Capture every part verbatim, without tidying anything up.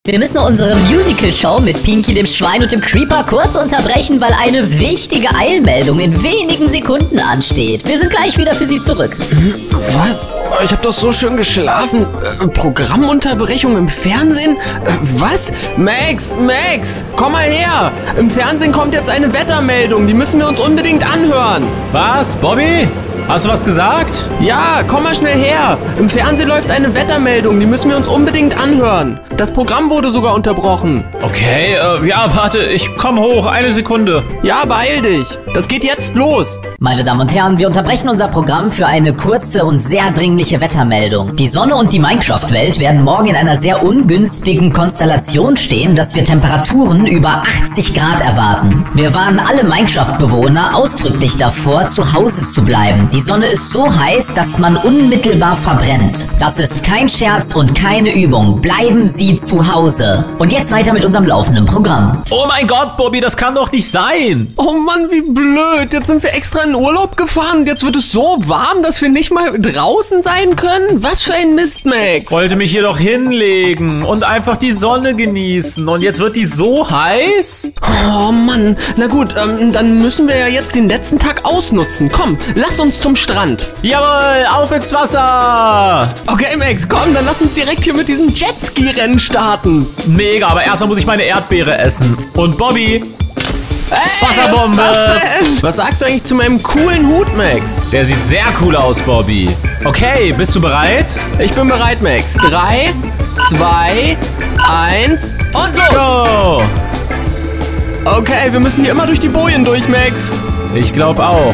Wir müssen unsere Musical-Show mit Pinky, dem Schwein und dem Creeper kurz unterbrechen, weil eine wichtige Eilmeldung in wenigen Sekunden ansteht. Wir sind gleich wieder für Sie zurück. Was? Ich habe doch so schön geschlafen. Äh, Programmunterbrechung im Fernsehen? Äh, was? Max, Max, komm mal her. Im Fernsehen kommt jetzt eine Wettermeldung. Die müssen wir uns unbedingt anhören. Was, Bobby? Hast du was gesagt? Ja, komm mal schnell her. Im Fernsehen läuft eine Wettermeldung. Die müssen wir uns unbedingt anhören. Das Programm wurde sogar unterbrochen. Okay, äh, ja, warte, ich komm hoch. Eine Sekunde. Ja, beeil dich. Das geht jetzt los. Meine Damen und Herren, wir unterbrechen unser Programm für eine kurze und sehr dringliche Wettermeldung. Die Sonne und die Minecraft-Welt werden morgen in einer sehr ungünstigen Konstellation stehen, dass wir Temperaturen über achtzig Grad erwarten. Wir warnen alle Minecraft-Bewohner ausdrücklich davor, zu Hause zu bleiben. Die Sonne ist so heiß, dass man unmittelbar verbrennt. Das ist kein Scherz und keine Übung. Bleiben Sie zu Hause. Und jetzt weiter mit unserem laufenden Programm. Oh mein Gott, Bobby, das kann doch nicht sein. Oh Mann, wie blöd. Jetzt sind wir extra in Urlaub gefahren und jetzt wird es so warm, dass wir nicht mal draußen sein können? Was für ein Mist, Max. Wollte mich hier doch hinlegen und einfach die Sonne genießen. Und jetzt wird die so heiß? Oh Mann. Na gut, ähm, dann müssen wir ja jetzt den letzten Tag ausnutzen. Komm, lass uns zum Strand. Jawohl, auf ins Wasser. Okay, Max, komm, dann lass uns direkt hier mit diesem Jetski-Rennen starten. Mega, aber erstmal muss ich meine Erdbeere essen. Und Bobby... Hey, Wasserbombe! Was, ist das denn? Was sagst du eigentlich zu meinem coolen Hut, Max? Der sieht sehr cool aus, Bobby. Okay, bist du bereit? Ich bin bereit, Max. Drei, zwei, eins und los! Go! Okay, wir müssen hier immer durch die Bojen durch, Max. Ich glaube auch.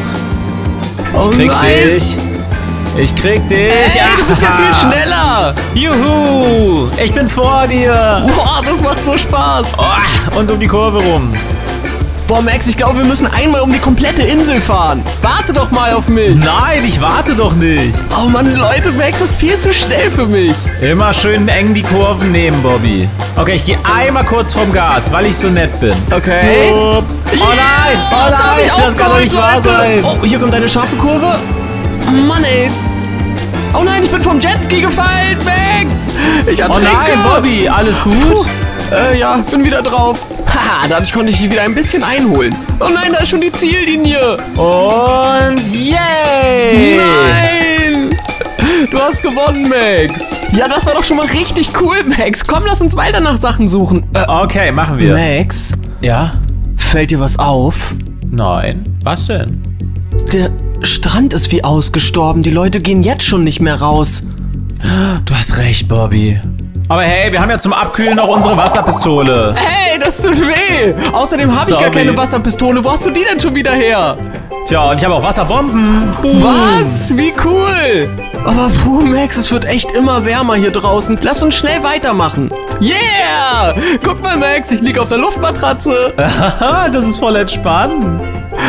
Oh Ich krieg nein. dich. Ich krieg dich. Hey, du bist ja viel schneller. Juhu! Ich bin vor dir. Boah, das macht so Spaß. Oh, und um die Kurve rum. Boah, Max, ich glaube, wir müssen einmal um die komplette Insel fahren. Warte doch mal auf mich. Nein, ich warte doch nicht. Oh Mann, Leute, Max ist viel zu schnell für mich. Immer schön eng die Kurven nehmen, Bobby. Okay, ich gehe einmal kurz vom Gas, weil ich so nett bin. Okay. Oh, oh nein, oh da hab nein, ich das kann doch nicht wahr Leute. sein. Oh, hier kommt eine scharfe Kurve. Mann, ey. Oh nein, ich bin vom Jetski gefallen, Max. Ich Oh ertrinke. nein, Bobby, alles gut? Puh. Äh, ja, bin wieder drauf. Haha, dadurch konnte ich die wieder ein bisschen einholen. Oh nein, da ist schon die Ziellinie. Und yay! Nein! Du hast gewonnen, Max. Ja, das war doch schon mal richtig cool, Max. Komm, lass uns weiter nach Sachen suchen. Äh, Okay, machen wir. Max, Ja? fällt dir was auf? Nein. Was denn? Der Strand ist wie ausgestorben. Die Leute gehen jetzt schon nicht mehr raus. Du hast recht, Bobby. Aber hey, wir haben ja zum Abkühlen noch unsere Wasserpistole. Hey, das tut weh. Außerdem habe ich gar Sorry. keine Wasserpistole. Wo hast du die denn schon wieder her? Tja, und ich habe auch Wasserbomben. Boom. Was? Wie cool. Aber puh, Max, es wird echt immer wärmer hier draußen. Lass uns schnell weitermachen. Yeah! Guck mal, Max, ich liege auf der Luftmatratze. Haha, das ist voll entspannt.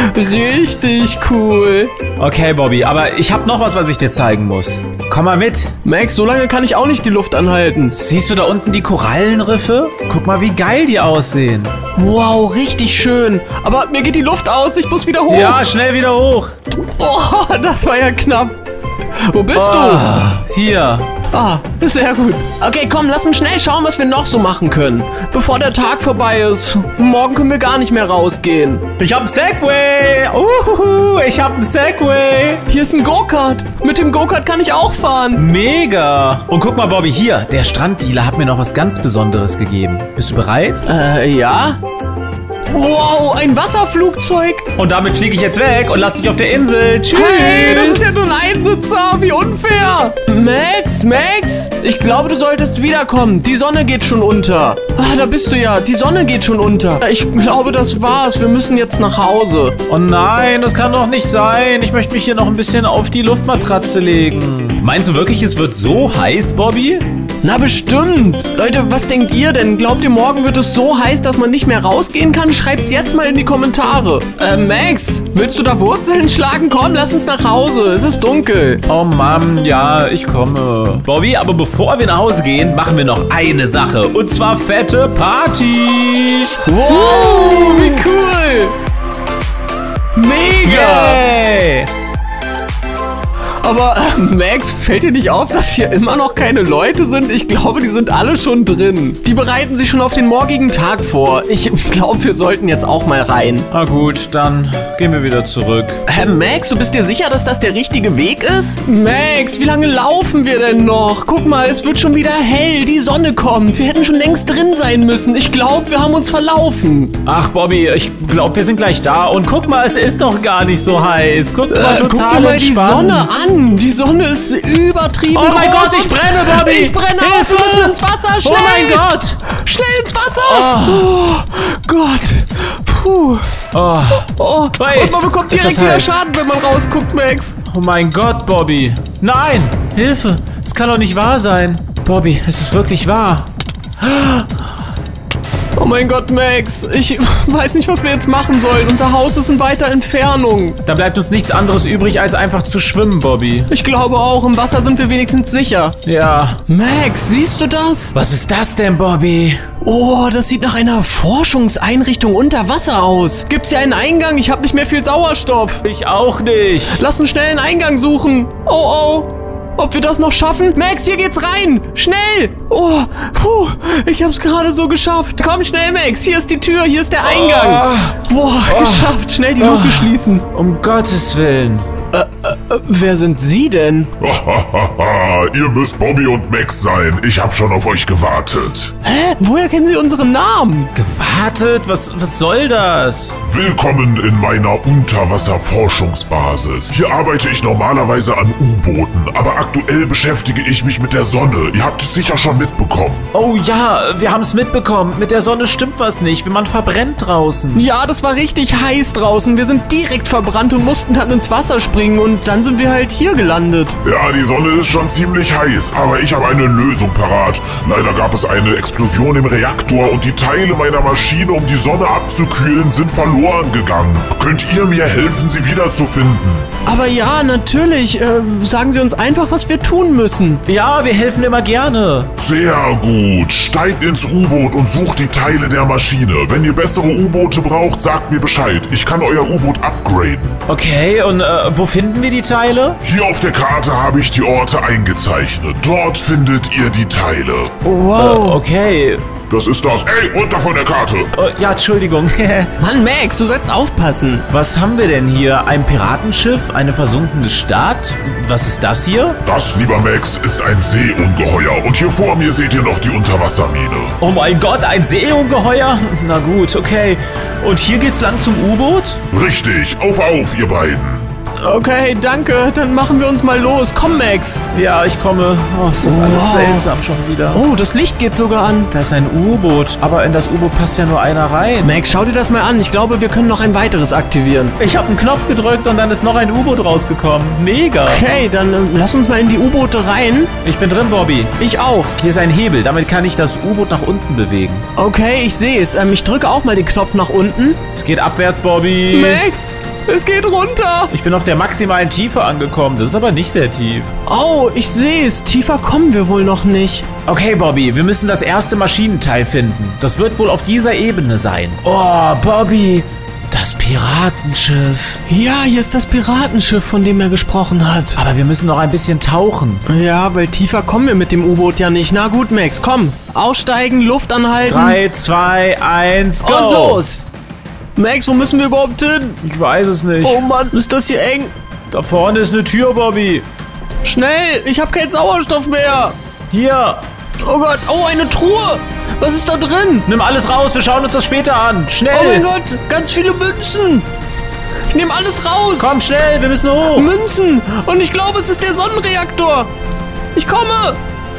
Richtig cool. Okay, Bobby, aber ich habe noch was, was ich dir zeigen muss. Komm mal mit. Max, so lange kann ich auch nicht die Luft anhalten. Siehst du da unten die Korallenriffe? Guck mal, wie geil die aussehen. Wow, richtig schön. Aber mir geht die Luft aus. Ich muss wieder hoch. Ja, schnell wieder hoch. Oh, das war ja knapp. Wo bist Ah, hier. du? Ah, sehr gut. Okay, komm, lass uns schnell schauen, was wir noch so machen können. Bevor der Tag vorbei ist. Morgen können wir gar nicht mehr rausgehen. Ich hab einen Segway. Uhuhu, ich hab einen Segway. Hier ist ein Go-Kart. Mit dem Go-Kart kann ich auch fahren. Mega. Und guck mal, Bobby, hier. Der Stranddealer hat mir noch was ganz Besonderes gegeben. Bist du bereit? Äh, ja? Wow, ein Wasserflugzeug. Und damit fliege ich jetzt weg und lass dich auf der Insel. Tschüss. Hey, das ist ja nur ein Einsitzer. Wie unfair. Max, Max, ich glaube, du solltest wiederkommen. Die Sonne geht schon unter. Ah, da bist du ja. Die Sonne geht schon unter. Ich glaube, das war's. Wir müssen jetzt nach Hause. Oh nein, das kann doch nicht sein. Ich möchte mich hier noch ein bisschen auf die Luftmatratze legen. Meinst du wirklich, es wird so heiß, Bobby? Na bestimmt. Leute, was denkt ihr denn? Glaubt ihr, morgen wird es so heiß, dass man nicht mehr rausgehen kann? Schreibt's jetzt mal in die Kommentare. Äh, Max, willst du da Wurzeln schlagen? Komm, lass uns nach Hause. Es ist dunkel. Oh Mann, ja, ich komme. Bobby, aber bevor wir nach Hause gehen, machen wir noch eine Sache. Und zwar fette Party. Wow, wie cool. Mega. Yay. Aber äh, Max, fällt dir nicht auf, dass hier immer noch keine Leute sind? Ich glaube, die sind alle schon drin. Die bereiten sich schon auf den morgigen Tag vor. Ich glaube, wir sollten jetzt auch mal rein. Na gut, dann gehen wir wieder zurück. Hä, Max, du bist dir sicher, dass das der richtige Weg ist? Max, wie lange laufen wir denn noch? Guck mal, es wird schon wieder hell. Die Sonne kommt. Wir hätten schon längst drin sein müssen. Ich glaube, wir haben uns verlaufen. Ach, Bobby, ich glaube, wir sind gleich da. Und guck mal, es ist doch gar nicht so heiß. Guck mal, Äh, total guck dir mal die entspannt. Sonne an. Die Sonne ist übertrieben Oh mein groß Gott, ich und- brenne, Bobby. Ich brenne auch. Hilfe. Wir müssen ins Wasser. Schnell. Oh mein Gott. Schnell ins Wasser. Oh, Gott. Puh. Oh, Oh. Hey, Und man bekommt ist das direkt wieder heiß? Schaden, wenn man rausguckt, Max. oh mein Gott, Bobby. Nein, Hilfe. Das kann doch nicht wahr sein. Bobby, es ist wirklich wahr. Oh mein Gott, Max. Ich weiß nicht, was wir jetzt machen sollen. Unser Haus ist in weiter Entfernung. Da bleibt uns nichts anderes übrig, als einfach zu schwimmen, Bobby. Ich glaube auch, im Wasser sind wir wenigstens sicher. Ja. Max, siehst du das? Was ist das denn, Bobby? Oh, das sieht nach einer Forschungseinrichtung unter Wasser aus. Gibt's hier einen Eingang? Ich habe nicht mehr viel Sauerstoff. Ich auch nicht. Lass uns schnell einen Eingang suchen. Oh, oh. Ob wir das noch schaffen? Max, hier geht's rein. Schnell. Oh, puh. Ich hab's gerade so geschafft. Komm schnell, Max. Hier ist die Tür. Hier ist der Eingang. Boah, geschafft. Schnell die Luke schließen. Um Gottes Willen. Äh, wer sind Sie denn? Hahaha, ihr müsst Bobby und Max sein. Ich hab schon auf euch gewartet. Hä? Woher kennen Sie unseren Namen? Gewartet? Was, was soll das? Willkommen in meiner Unterwasserforschungsbasis. Hier arbeite ich normalerweise an U-Booten, aber aktuell beschäftige ich mich mit der Sonne. Ihr habt es sicher schon mitbekommen. Oh ja, wir haben es mitbekommen. Mit der Sonne stimmt was nicht. Man verbrennt draußen. Ja, das war richtig heiß draußen. Wir sind direkt verbrannt und mussten dann ins Wasser springen und dann sind wir halt hier gelandet. Ja, die Sonne ist schon ziemlich heiß, aber ich habe eine Lösung parat. Leider gab es eine Explosion im Reaktor und die Teile meiner Maschine, um die Sonne abzukühlen, sind verloren gegangen. Könnt ihr mir helfen, sie wiederzufinden? Aber ja, natürlich. Äh, sagen Sie uns einfach, was wir tun müssen. Ja, wir helfen immer gerne. Sehr gut. Steigt ins U-Boot und sucht die Teile der Maschine. Wenn ihr bessere U-Boote braucht, sagt mir Bescheid. Ich kann euer U-Boot upgraden. Okay, und äh, wo finden wir die Teile? Hier auf der Karte habe ich die Orte eingezeichnet. Dort findet ihr die Teile. Wow. Äh, okay. Das ist das. Ey, runter von der Karte. Oh, ja, Entschuldigung. Mann, Max, du sollst aufpassen. Was haben wir denn hier? Ein Piratenschiff? Eine versunkene Stadt? Was ist das hier? Das, lieber Max, ist ein Seeungeheuer. Und hier vor mir seht ihr noch die Unterwassermine. Oh mein Gott, ein Seeungeheuer? Na gut, okay. Und hier geht's lang zum U-Boot? Richtig. Auf, auf, ihr beiden. Okay, danke. Dann machen wir uns mal los. Komm, Max. Ja, ich komme. Oh, ist das Wow. alles seltsam schon wieder. Oh, das Licht geht sogar an. Da ist ein U-Boot, aber in das U-Boot passt ja nur einer rein. Max, schau dir das mal an. Ich glaube, wir können noch ein weiteres aktivieren. Ich habe einen Knopf gedrückt und dann ist noch ein U-Boot rausgekommen. Mega. Okay, dann ähm, lass uns mal in die U-Boote rein. Ich bin drin, Bobby. Ich auch. Hier ist ein Hebel, damit kann ich das U-Boot nach unten bewegen. Okay, ich sehe es. Ähm, ich drücke auch mal den Knopf nach unten. Es geht abwärts, Bobby. Max, es geht runter. Ich bin auf der maximalen Tiefe angekommen. Das ist aber nicht sehr tief. Oh, ich sehe es. Tiefer kommen wir wohl noch nicht. Okay, Bobby, wir müssen das erste Maschinenteil finden. Das wird wohl auf dieser Ebene sein. Oh, Bobby, das Piratenschiff. Ja, hier ist das Piratenschiff, von dem er gesprochen hat. Aber wir müssen noch ein bisschen tauchen. Ja, weil tiefer kommen wir mit dem U-Boot ja nicht. Na gut, Max, komm. Aussteigen, Luft anhalten. Drei, zwei, eins, go. Und los. Max, wo müssen wir überhaupt hin? Ich weiß es nicht. Oh Mann, ist das hier eng. Da vorne ist eine Tür, Bobby. Schnell, ich habe keinen Sauerstoff mehr. Hier, Oh Gott, oh, eine Truhe. Was ist da drin? nimm alles raus. Wir schauen uns das später an. Schnell. Oh mein Gott, ganz viele Münzen. Ich nehme alles raus. Komm schnell, wir müssen hoch. Münzen. Und ich glaube, es ist der Sonnenreaktor. Ich komme.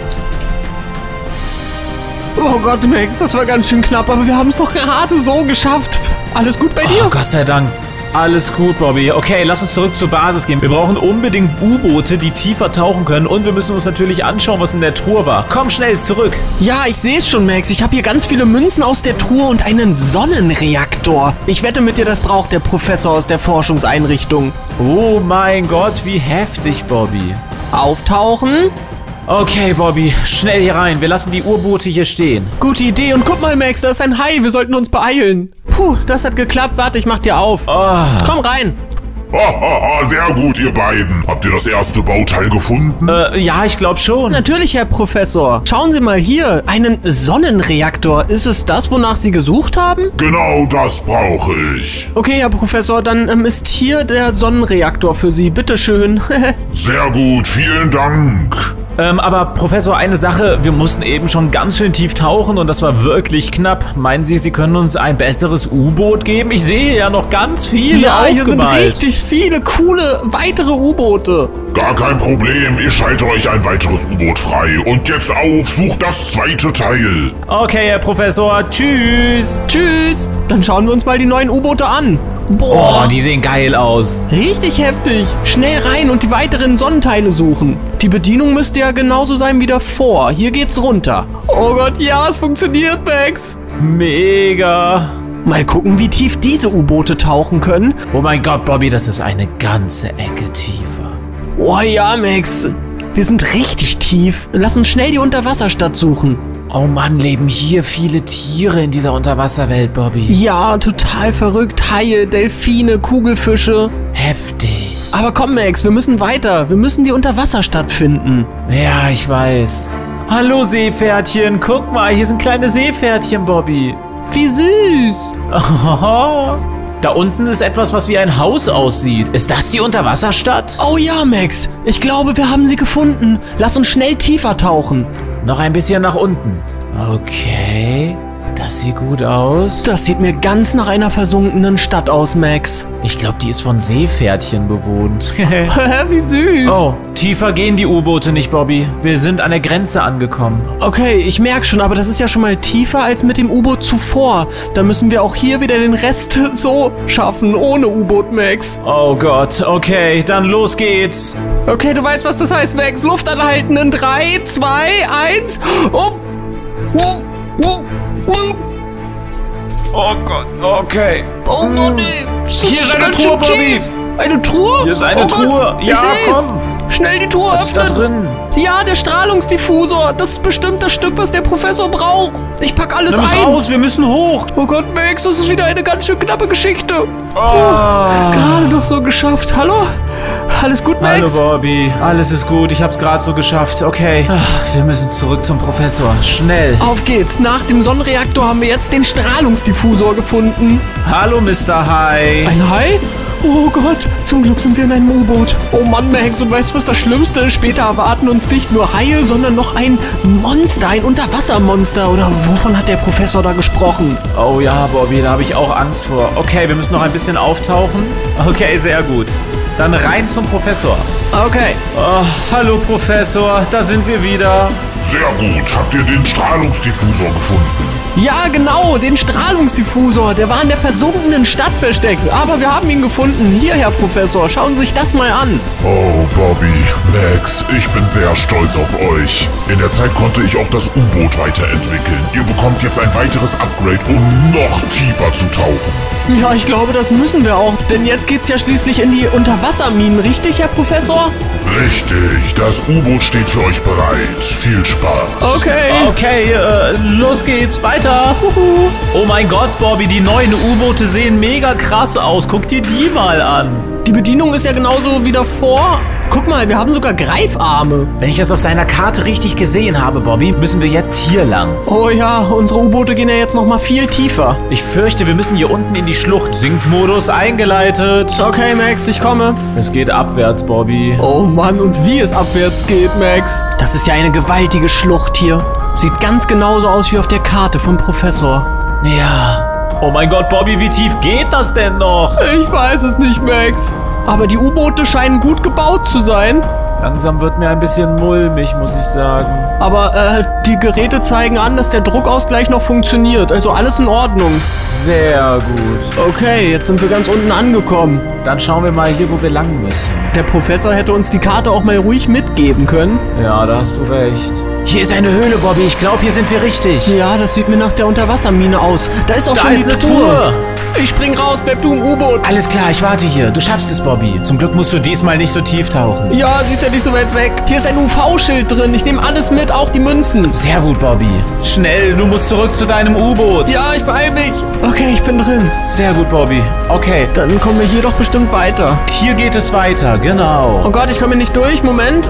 Oh Gott, Max, das war ganz schön knapp, aber wir haben es doch gerade so geschafft. Alles gut bei dir? Oh, Gott sei Dank. Alles gut, Bobby. Okay, lass uns zurück zur Basis gehen. Wir brauchen unbedingt U-Boote, die tiefer tauchen können. Und wir müssen uns natürlich anschauen, was in der Truhe war. Komm schnell zurück. Ja, ich sehe es schon, Max. Ich habe hier ganz viele Münzen aus der Truhe und einen Sonnenreaktor. Ich wette mit dir, das braucht der Professor aus der Forschungseinrichtung. Oh mein Gott, wie heftig, Bobby. Auftauchen. Okay, Bobby, schnell hier rein. Wir lassen die U-Boote hier stehen. Gute Idee. Und guck mal, Max, da ist ein Hai. Wir sollten uns beeilen. Puh, das hat geklappt. Warte, ich mach dir auf. Oh. Komm rein. Hahaha, sehr gut, ihr beiden. Habt ihr das erste Bauteil gefunden? Äh, ja, ich glaube schon. Natürlich, Herr Professor. Schauen Sie mal hier. Einen Sonnenreaktor. Ist es das, wonach Sie gesucht haben? Genau das brauche ich. Okay, Herr Professor, dann ähm, ist hier der Sonnenreaktor für Sie. Bitteschön. Sehr gut, vielen Dank. Ähm, aber Professor, eine Sache, wir mussten eben schon ganz schön tief tauchen und das war wirklich knapp. Meinen Sie, Sie können uns ein besseres U-Boot geben? Ich sehe ja noch ganz viele Ja, hier sind aufgemalt. richtig viele coole weitere U-Boote. Gar kein Problem, ich schalte euch ein weiteres U-Boot frei. Und jetzt auf, sucht das zweite Teil. Okay, Herr Professor, tschüss. Tschüss. Dann schauen wir uns mal die neuen U-Boote an. Oh, Boah, die sehen geil aus. richtig heftig. Schnell rein und die weiteren Sonnenteile suchen. Die Bedienung müsste ja genauso sein wie davor. Hier geht's runter. Oh Gott, ja, es funktioniert, Max. Mega. Mal gucken, wie tief diese U-Boote tauchen können. Oh mein Gott, Bobby, das ist eine ganze Ecke tiefer. Oh ja, Max. Wir sind richtig tief. Lass uns schnell die Unterwasserstadt suchen. Oh Mann, leben hier viele Tiere in dieser Unterwasserwelt, Bobby. Ja, total verrückt. Haie, Delfine, Kugelfische. Heftig. Aber komm, Max, wir müssen weiter. Wir müssen die Unterwasserstadt finden. Ja, ich weiß. Hallo Seepferdchen, guck mal, hier sind kleine Seepferdchen, Bobby. Wie süß. Oh, da unten ist etwas, was wie ein Haus aussieht. Ist das die Unterwasserstadt? Oh ja, Max. Ich glaube, wir haben sie gefunden. Lass uns schnell tiefer tauchen. Noch ein bisschen nach unten. Okay, das sieht gut aus. Das sieht mir ganz nach einer versunkenen Stadt aus, Max. Ich glaube, die ist von Seepferdchen bewohnt. Wie süß. Oh, tiefer gehen die U-Boote nicht, Bobby. Wir sind an der Grenze angekommen. Okay, ich merke schon, aber das ist ja schon mal tiefer als mit dem U-Boot zuvor. Da müssen wir auch hier wieder den Rest so schaffen, ohne U-Boot, Max. Oh Gott, okay, dann los geht's. Okay, du weißt, was das heißt, Max. Luft anhalten in drei, zwei, eins. Oh. Oh. Oh. Oh. Oh Gott, okay. Oh Gott, nee. Hier ist eine Truhe, Bobby. Eine Truhe? Hier ist eine oh Truhe. Gott, Ja, ich seh's. komm. Schnell die Truhe Was ist da öffnen. drin? Ja, der Strahlungsdiffusor. Das ist bestimmt das Stück, was der Professor braucht. Ich pack alles Nimm es ein. raus, wir müssen hoch. Oh Gott, Max, das ist wieder eine ganz schön knappe Geschichte. Oh. Gerade noch so geschafft. Hallo? Alles gut, Hallo Max? Bobby, alles ist gut, ich hab's gerade so geschafft. Okay, Ach, wir müssen zurück zum Professor. Schnell. Auf geht's. Nach dem Sonnenreaktor haben wir jetzt den Strahlungsdiffusor gefunden. Hallo, Mister Hai. Ein Hai? Oh Gott, zum Glück sind wir in einem U-Boot. Oh Mann, Max, und weißt du, was das Schlimmste ist? Später erwarten uns nicht nur Haie, sondern noch ein Monster, ein Unterwassermonster. Oder wovon hat der Professor da gesprochen? Oh ja, Bobby, da habe ich auch Angst vor. Okay, wir müssen noch ein bisschen auftauchen. Okay, sehr gut. Dann rein zum Professor. Okay. Oh, hallo Professor, da sind wir wieder. Sehr gut, habt ihr den Strahlungsdiffusor gefunden? Ja, genau, den Strahlungsdiffusor. Der war in der versunkenen Stadt versteckt. Aber wir haben ihn gefunden. Hier, Herr Professor, schauen Sie sich das mal an. Oh, Bobby, Max, ich bin sehr stolz auf euch. In der Zeit konnte ich auch das U-Boot weiterentwickeln. Ihr bekommt jetzt ein weiteres Upgrade, um noch tiefer zu tauchen. Ja, ich glaube, das müssen wir auch. Denn jetzt geht's ja schließlich in die Unterwasserminen, richtig, Herr Professor? Richtig, das U-Boot steht für euch bereit. Viel Spaß. Okay. Okay, äh, los geht's, weiter. Huhu. Oh mein Gott, Bobby, die neuen U-Boote sehen mega krass aus. Guck dir die mal an. Die Bedienung ist ja genauso wie davor. Guck mal, wir haben sogar Greifarme. Wenn ich das auf seiner Karte richtig gesehen habe, Bobby, müssen wir jetzt hier lang. Oh ja, unsere U-Boote gehen ja jetzt noch mal viel tiefer. Ich fürchte, wir müssen hier unten in die Schlucht. Sinkmodus eingeleitet. Okay, Max, ich komme. Es geht abwärts, Bobby. Oh Mann, und wie es abwärts geht, Max. Das ist ja eine gewaltige Schlucht hier. Sieht ganz genauso aus wie auf der Karte vom Professor. Ja. Oh mein Gott, Bobby, wie tief geht das denn noch? Ich weiß es nicht, Max. Aber die U-Boote scheinen gut gebaut zu sein. Langsam wird mir ein bisschen mulmig, muss ich sagen. Aber äh, die Geräte zeigen an, dass der Druckausgleich noch funktioniert. Also alles in Ordnung. Sehr gut. Okay, jetzt sind wir ganz unten angekommen. Dann schauen wir mal hier, wo wir lang müssen. Der Professor hätte uns die Karte auch mal ruhig mitgeben können. Ja, da hast du recht. Hier ist eine Höhle, Bobby. Ich glaube, hier sind wir richtig. Ja, das sieht mir nach der Unterwassermine aus. Da ist auch Da schon ist die eine Truhe. Truhe. Ich spring raus, bleib du im U-Boot. Alles klar, ich warte hier. Du schaffst es, Bobby. Zum Glück musst du diesmal nicht so tief tauchen. Ja, sie ist ja nicht so weit weg. Hier ist ein U V-Schild drin. Ich nehme alles mit, auch die Münzen. Sehr gut, Bobby. Schnell, du musst zurück zu deinem U-Boot. Ja, ich beeil mich. Okay, ich bin drin. Sehr gut, Bobby. Okay, Dann kommen wir hier doch bestimmt weiter. hier geht es weiter, genau. Oh Gott, ich komme hier nicht durch. Moment.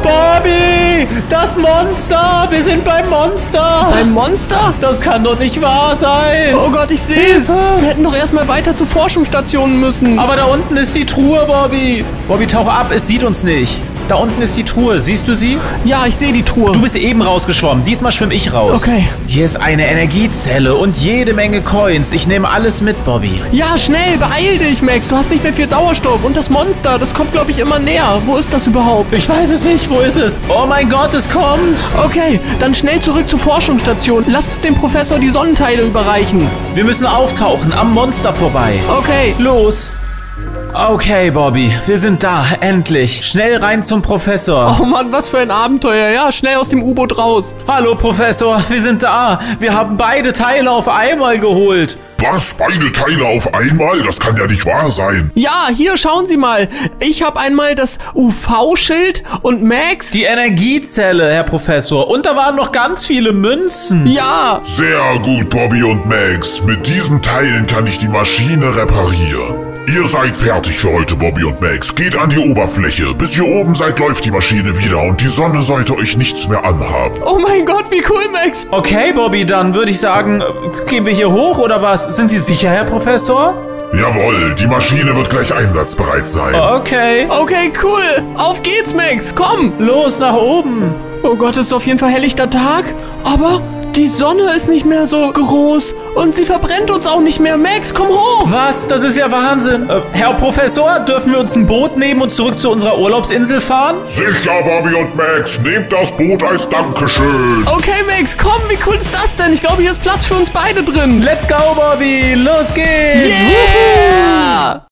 Bobby, das Monster. Wir sind beim Monster. Ein Monster? Das kann doch nicht wahr sein. Oh Gott, ich sehe es. Hilfe. Wir hätten doch erstmal weiter zur Forschungsstation müssen. Aber da unten ist die Truhe, Bobby. Bobby, tauch ab, es sieht uns nicht. Da unten ist die Truhe, siehst du sie? Ja, ich sehe die Truhe. Du bist eben rausgeschwommen, diesmal schwimme ich raus. Okay. Hier ist eine Energiezelle und jede Menge Coins. Ich nehme alles mit, Bobby. Ja, schnell, beeil dich, Max. Du hast nicht mehr viel Sauerstoff. Und das Monster, das kommt, glaube ich, immer näher. Wo ist das überhaupt? Ich weiß es nicht, wo ist es? Oh mein Gott, es kommt. Okay, dann schnell zurück zur Forschungsstation. Lass uns dem Professor die Sonnenteile überreichen. Wir müssen auftauchen, am Monster vorbei. Okay. Los. Okay, Bobby, wir sind da, endlich. Schnell rein zum Professor. Oh Mann, was für ein Abenteuer. Ja, schnell aus dem U-Boot raus. Hallo, Professor, wir sind da. Wir haben beide Teile auf einmal geholt. Was? Beide Teile auf einmal? Das kann ja nicht wahr sein. Ja, hier, schauen Sie mal. Ich habe einmal das U V-Schild und Max... Die Energiezelle, Herr Professor. Und da waren noch ganz viele Münzen. Ja. Sehr gut, Bobby und Max. Mit diesen Teilen kann ich die Maschine reparieren. Ihr seid fertig für heute, Bobby und Max. Geht an die Oberfläche. Bis ihr oben seid, läuft die Maschine wieder und die Sonne sollte euch nichts mehr anhaben. Oh mein Gott, wie cool, Max. Okay, Bobby, dann würde ich sagen, äh, gehen wir hier hoch oder was? Sind Sie sicher, Herr Professor? Jawohl, die Maschine wird gleich einsatzbereit sein. Okay. Okay, cool. Auf geht's, Max. Komm. Los, nach oben. Oh Gott, es ist auf jeden Fall helllichter Tag. Aber die Sonne ist nicht mehr so groß. Und sie verbrennt uns auch nicht mehr. Max, komm hoch. Was? Das ist ja Wahnsinn. Äh, Herr Professor, dürfen wir uns ein Boot nehmen und zurück zu unserer Urlaubsinsel fahren? Sicher, Bobby und Max. Nehmt das Boot als Dankeschön. Okay, Max, komm. Wie cool ist das denn? Ich glaube, hier ist Platz für uns beide drin. Let's go, Bobby. Los geht's. Yeah.